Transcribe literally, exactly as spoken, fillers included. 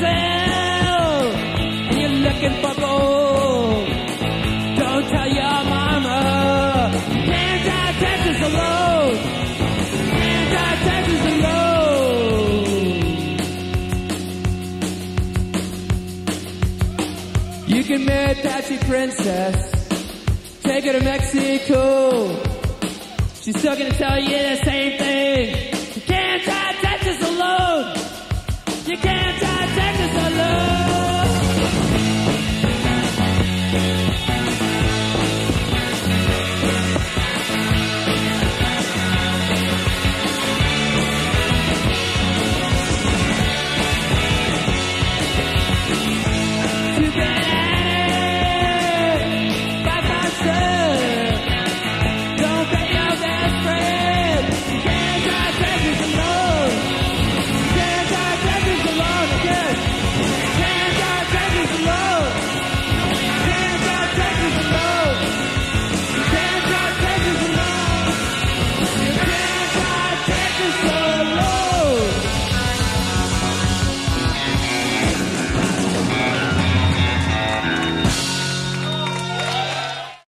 yourself and you're looking for gold. Don't tell your mama. Can't drive Texas alone. Can't drive Texas alone. You can marry Patsy Princess. Take her to Mexico. She's still gonna tell you the same thing. You can't drive Texas alone. You can't drive